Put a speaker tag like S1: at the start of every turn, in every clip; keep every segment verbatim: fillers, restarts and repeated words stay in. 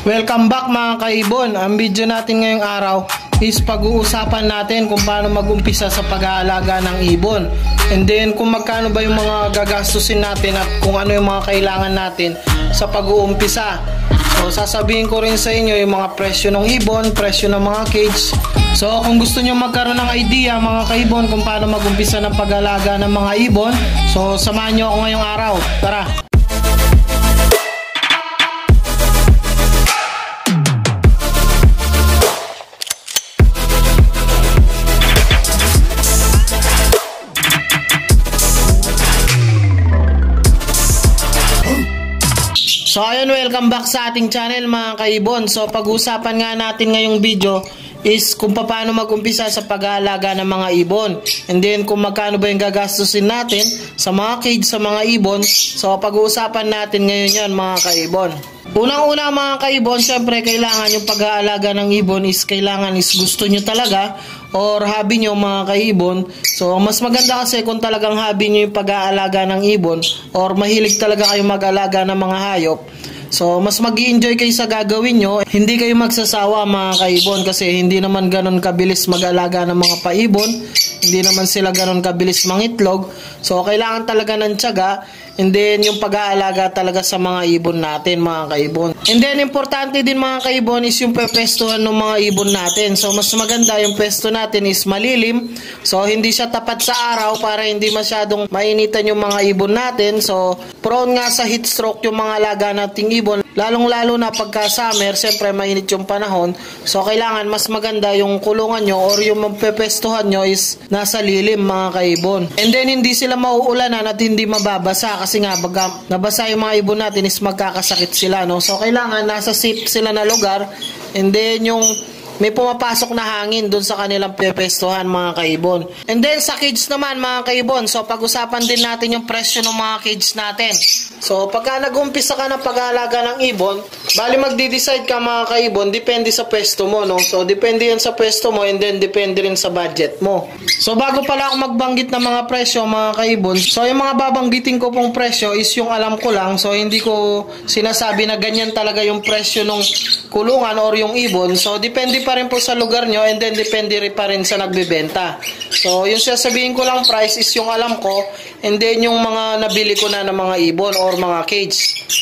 S1: Welcome back mga kaibon. Ang video natin ngayong araw is pag-uusapan natin kung paano mag-umpisa sa pag-aalaga ng ibon. And then kung magkano ba yung mga gagastusin natin at kung ano yung mga kailangan natin sa pag-uumpisa. So sasabihin ko rin sa inyo yung mga presyo ng ibon, presyo ng mga cage. So kung gusto nyo magkaroon ng idea mga kaibon kung paano mag-umpisa ng pag-aalaga ng mga ibon, so samahan nyo ako ngayong araw. Tara! So ayun, welcome back sa ating channel mga kaibon. So pag-usapan nga natin ngayong video is kung paano mag-umpisa sa pag-aalaga ng mga ibon. And then kung magkano ba yung gagastusin natin sa mga cage sa mga ibon. So pag-uusapan natin ngayon yan mga kaibon. Unang-una mga kaibon, syempre kailangan yung pag-aalaga ng ibon is kailangan is gusto nyo talaga or hobby nyo mga kaibon. So mas maganda kasi kung talagang hobby nyo yung pag-aalaga ng ibon or mahilig talaga kayo mag-alaga ng mga hayop. So mas mag-i-enjoy kayo sa gagawin nyo. Hindi kayo magsasawa mga kaibon kasi hindi naman ganon kabilis mag-alaga ng mga paibon. Hindi naman sila ganon kabilis mangitlog. So kailangan talaga ng tiyaga. And then yung pag-aalaga talaga sa mga ibon natin mga kaibon. And then importante din mga kaibon is yung pepestuhan ng mga ibon natin. So mas maganda yung pesto natin is malilim. So hindi siya tapat sa araw para hindi masyadong mainitan yung mga ibon natin. So prone nga sa heat stroke yung mga alaga nating ibon. Lalong lalo na pagka summer, siyempre mainit yung panahon. So kailangan mas maganda yung kulungan nyo or yung magpepestuhan nyo is nasa lilim mga kaibon. And then hindi sila mauulanan at hindi mababasa kasi nga baga nabasa yung mga ibon natin is magkakasakit sila, no? So kailangan nasa safe sila na lugar. And then yung may pumapasok na hangin dun sa kanilang pepestuhan mga kaibon. And then sa cage naman mga kaibon, so pag-usapan din natin yung presyo ng mga cage natin. So pagka nag-umpisa ka ng pag-aalaga ng ibon, bali magdi-decide ka mga kaibon, depende sa pwesto mo, no? So depende yan sa pwesto mo and then depende rin sa budget mo. So bago pala ako magbanggit ng mga presyo mga kaibon, so yung mga babanggitin ko pong presyo is yung alam ko lang. So hindi ko sinasabi na ganyan talaga yung presyo ng kulungan or yung ibon. So depende pa rin po sa lugar nyo and then depende rin pa rin sa nagbebenta. So yung sasabihin ko lang price is yung alam ko and then yung mga nabili ko na ng mga ibon or mga cage.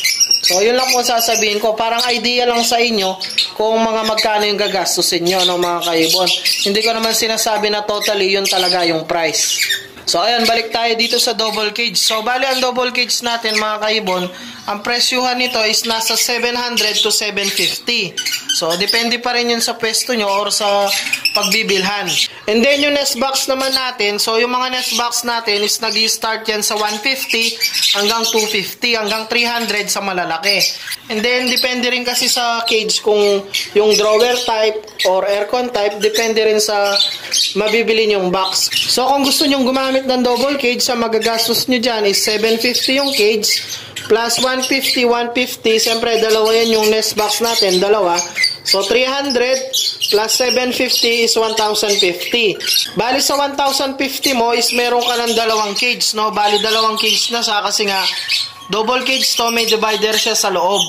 S1: So yun lang po sasabihin ko, parang idea lang sa inyo kung mga magkano yung gagastusin nyo, no, mga kaibon. Hindi ko naman sinasabi na totally yun talaga yung price. So ayan, balik tayo dito sa double cage. So bali ang double cage natin mga kaibon, ang presyuhan nito is nasa seven hundred to seven fifty. So depende pa rin yun sa pwesto nyo or sa pagbibilhan. And then yung nest box naman natin, so yung mga nest box natin is nag-start yan sa one fifty hanggang two fifty hanggang three hundred sa malalaki. And then depende rin kasi sa cage kung yung drawer type or aircon type, depende rin sa mabibili nyong box. So kung gusto nyong gumamit ng double cage, sa magagastos nyo dyan is seven fifty yung cage plus one fifty, one fifty. Siyempre dalawa yan yung nest box natin, dalawa. So three hundred plus seven fifty is one thousand fifty. Bali sa one thousand fifty mo is meron ka ng dalawang cage, no? Bali dalawang cage na sa kasi nga double cage to, may divider siya sa loob.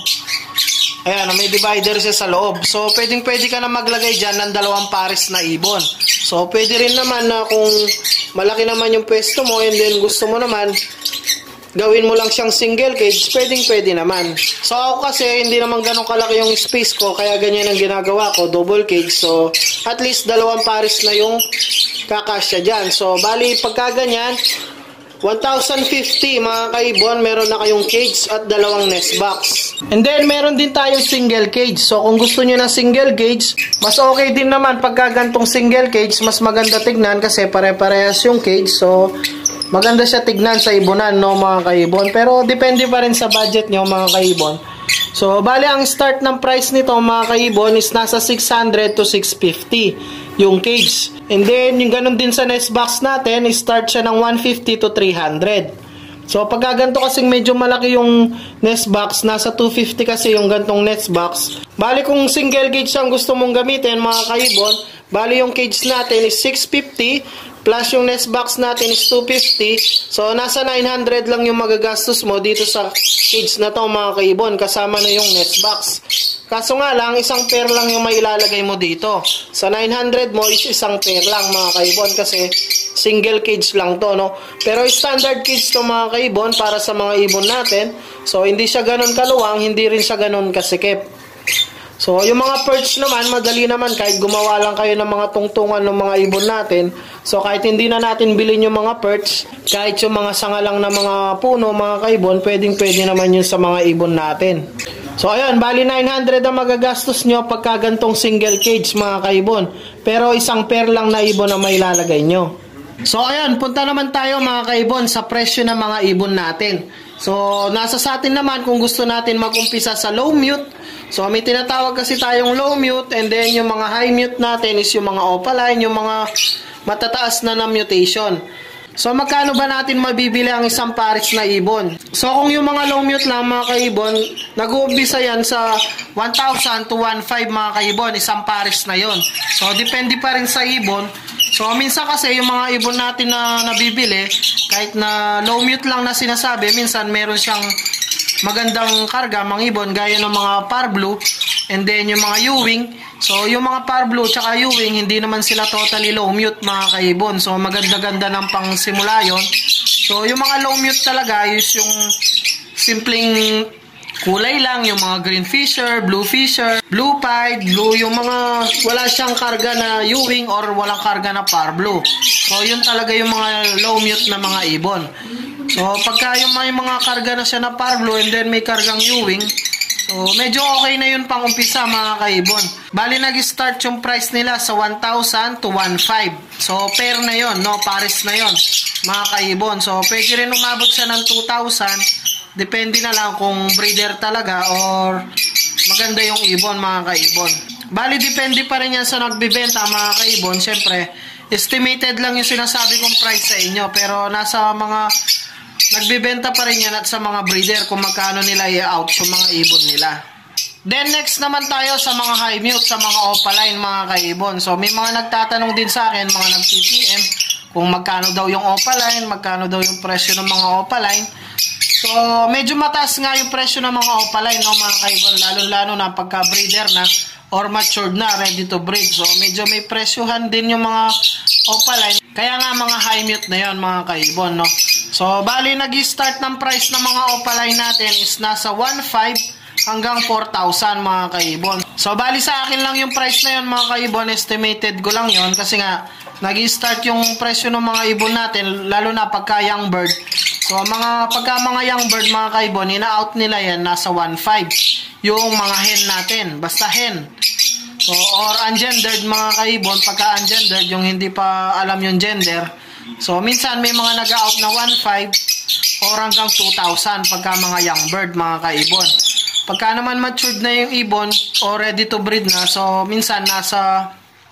S1: Ayan, may divider siya sa loob. So pwedeng pwede ka na maglagay dyan ng dalawang pares na ibon. So pwede rin naman na kung malaki naman yung pwesto mo and then gusto mo naman gawin mo lang siyang single cage, pwedeng pwede naman. So ako kasi hindi naman ganun kalaki yung space ko, kaya ganyan ang ginagawa ko, double cage. So at least dalawang pares na yung kakasya dyan. So bali pagka ganyan, one thousand fifty mga kaibon, meron na kayong cage at dalawang nest box. And then meron din tayong single cage. So kung gusto nyo ng single cage, mas okay din naman pagka gantong single cage, mas maganda tignan kasi pare-parehas yung cage. So maganda siya tignan sa ibonan, no mga kaibon. Pero depende pa rin sa budget nyo mga kaibon. So bali ang start ng price nito mga kaibon is nasa six hundred to six fifty yung cage. And then yung ganun din sa nest box natin, start siya ng one fifty to three hundred. So pagka ganito kasing medyo malaki yung nest box, nasa two fifty kasi yung gantong nest box. Bali kung single cage ang gusto mong gamitin mga kaibon, bali yung cage natin is six fifty plus yung nest box natin is two fifty. So nasa nine hundred lang yung magagastos mo dito sa cage na to mga kaibon, kasama na yung nest box. Kaso nga lang, isang pair lang yung may ilalagay mo dito. Sa nine hundred mo is isang pair lang mga kaibon kasi single cage lang to, no? Pero standard cage to mga kaibon para sa mga ibon natin. So, hindi siya ganun kaluwang, hindi rin siya ganun kasikip. So, yung mga perch naman, madali naman kahit gumawa lang kayo ng mga tungtungan ng mga ibon natin. So, kahit hindi na natin bilhin yung mga perch, kahit yung mga sanga lang na mga puno, mga kaibon, pwedeng pwede naman yun sa mga ibon natin. So, ayun, bali nine hundred ang magagastos nyo pagka gantong single cage, mga kaibon. Pero isang pair lang na ibon na may lalagay nyo. So, ayun, punta naman tayo mga kaibon sa presyo ng mga ibon natin. So, nasa sa atin naman kung gusto natin mag-umpisa sa low mute. So, may tinatawag kasi tayong low mute and then yung mga high mute natin is yung mga opaline, yung mga matataas na na mutation. So, magkano ba natin mabibili ang isang pares na ibon? So, kung yung mga low mute lang mga kaibon, nag-uumpisa yan sa one thousand to one thousand five mga kaibon, isang pares na yon. So, depende pa rin sa ibon. So, minsan kasi yung mga ibon natin na nabibili, kahit na low mute lang na sinasabi, minsan meron siyang magandang karga, mga ibon, gaya ng mga Parblue, and then yung mga Ewing. So, yung mga Parblue tsaka Ewing, hindi naman sila totally low mute, mga kaibon. So, maganda-ganda ng pang simula yun. So, yung mga low mute talaga, is yung simpleng kulay lang, yung mga green fisher, blue fisher, blue pied, blue, yung mga wala siyang karga na Ewing or walang karga na Parblue. So, yun talaga yung mga low mute na mga ibon. So, pagka yung may mga karga na siya na Parblue and then may kargang Ewing, so, medyo okay na yun pang umpisa mga kaibon. Bali, nag-start yung price nila sa one thousand to one thousand five. So, pair na yun, no? Pares na yun, mga kaibon. So, pwede rin umabot siya ng two thousand. Depende na lang kung breeder talaga or maganda yung ibon, mga kaibon. Bali, depende pa rin yan sa nagbibenta, mga kaibon. Siyempre, estimated lang yung sinasabi kong price sa inyo. Pero nasa mga nagbibenta pa rin yan at sa mga breeder kung magkano nila i-out sa mga ibon nila. Then next naman tayo sa mga high mute, sa mga opaline mga kaibon. So may mga nagtatanong din sa akin, mga nag-T P M, kung magkano daw yung opaline, magkano daw yung presyo ng mga opaline. So medyo mataas nga yung presyo ng mga opaline, no, mga kaibon, lalo-lalo na pagka breeder na or matured na, ready to breed. So medyo may presyohan din yung mga opaline. Kaya nga mga high mute na yon mga kaibon, no. So, bali, nag-start ng price ng mga opaline natin is nasa one thousand five hanggang four thousand mga kaibon. So, bali sa akin lang yung price na yun mga kaibon, estimated ko lang yon kasi nga, nag-start yung presyo ng mga ibon natin, lalo na pagka young bird. So, mga, pagka mga young bird mga kaibon, ina-out nila yan nasa one thousand five. Yung mga hen natin, basta hen. So, or ungendered mga kaibon, pagka ungendered, yung hindi pa alam yung gender. So, minsan may mga nag-out na one thousand five or hanggang two thousand pagka mga young bird, mga kaibon. Pagka naman matured na yung ibon o ready to breed na, so minsan nasa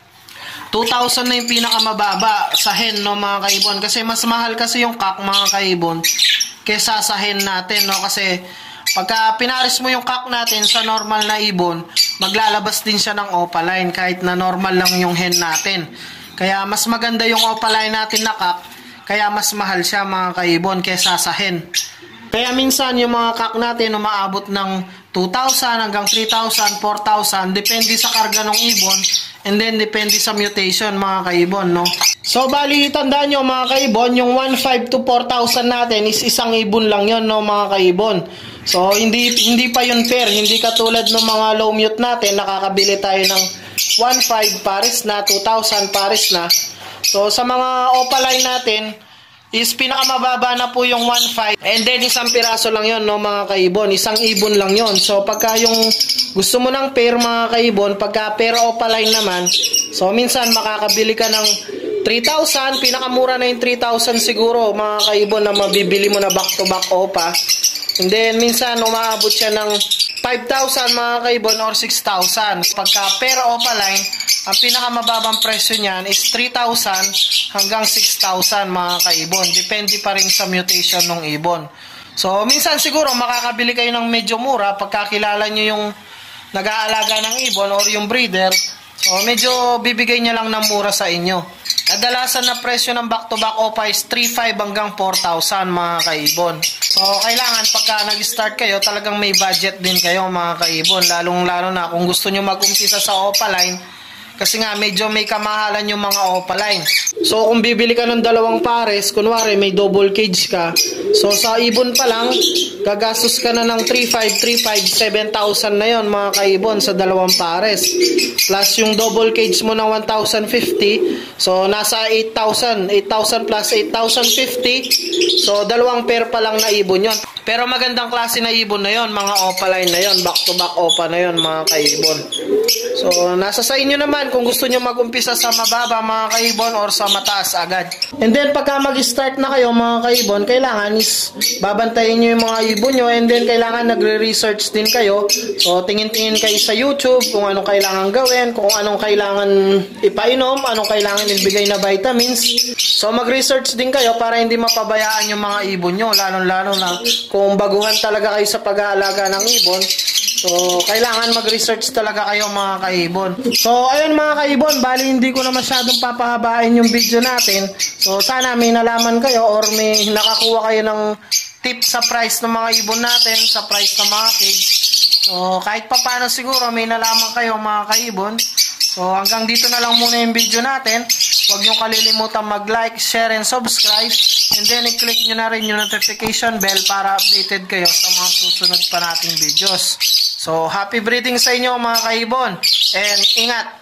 S1: two thousand na yung pinakamababa sa hen, no, mga kaibon. Kasi mas mahal kasi yung cock, mga kaibon, kesa sa hen natin, no, kasi pagka pinaris mo yung cock natin sa normal na ibon, maglalabas din siya ng opaline kahit na normal lang yung hen natin. Kaya mas maganda yung opaline natin na cock, kaya mas mahal siya mga kaibon kesa sa hen. Kaya minsan yung mga cock natin umaabot ng two thousand hanggang three thousand, four thousand, depende sa karga ng ibon and then depende sa mutation mga kaibon, no. So bali tandaan nyo mga kaibon, yung one thousand five to four thousand natin is isang ibon lang yon, no, mga kaibon. So hindi hindi pa yun fair, hindi katulad ng mga low mute natin, nakakabili tayo ng one thousand five pares na, two thousand pares na. So sa mga opaline natin is pinakamababa na po yung one thousand five and then isang piraso lang yon, no, mga kaibon, isang ibon lang yon. So pagka yung gusto mo ng pair mga kaibon, pagka pair opaline naman, so minsan makakabili ka ng three thousand, pinakamura na yung three thousand siguro mga kaibon na mabibili mo na back to back opa. And then minsan umaabot siya ng five thousand mga kaibon or six thousand. Pagka pair opaline, ang pinakamababang presyo niyan is three thousand hanggang six thousand mga kaibon. Depende pa rin sa mutation ng ibon. So minsan siguro makakabili kayo ng medyo mura pagka kilala nyo yung nag-aalaga ng ibon or yung breeder. So medyo bibigay niya lang ng mura sa inyo. Kadalasan na presyo ng back to back opa is three thousand five hanggang four thousand mga kaibon. So So, kailangan pagka nag-start kayo, talagang may budget din kayo mga kaibon. Lalong-lalo na kung gusto nyo mag-umpisa sa Opaline, kasi nga medyo may kamahalan yung mga Opaline. So, kung bibili ka ng dalawang pares, kunwari may double cage ka, so sa ibon pa lang, gagastos ka na ng three five, three five, seven thousand na yon mga kaibon sa dalawang pares. Plus yung double cage mo ng one thousand fifty, so nasa eight thousand. eight thousand plus eight thousand fifty, so dalawang pair pa lang na ibon yon. Pero magandang klase na ibon na yon, mga Opaline na yon, back to back Opa na yon mga kaibon. So, nasa sa inyo naman kung gusto nyo mag-umpisa sa mababa mga kaibon or sa mataas agad. And then pagka mag-start na kayo mga kaibon, kailangan is babantayin nyo yung mga ibon nyo, and then kailangan nagre-research din kayo. So, tingin-tingin kayo sa YouTube kung anong kailangan gawin, kung anong kailangan ipainom, anong kailangan ibigay na vitamins. So, mag-research din kayo para hindi mapabayaan yung mga ibon nyo, lalo-lalo na kung baguhan talaga kayo sa pag-aalaga ng ibon. So, kailangan mag-research talaga kayo mga kaibon. So, ayun mga kaibon, bali hindi ko na masyadong papahabain yung video natin. So, sana may nalaman kayo or may nakakuha kayo ng tip sa price ng mga ibon natin, sa price ng mga cage. So, kahit papano siguro may nalaman kayo mga kaibon. So, hanggang dito na lang muna yung video natin. Huwag nyo kalilimutan mag-like, share, and subscribe. And then, i-click nyo na rin yung notification bell para updated kayo sa mga susunod pa nating videos. So, happy breeding sa inyo mga kaibon. And ingat!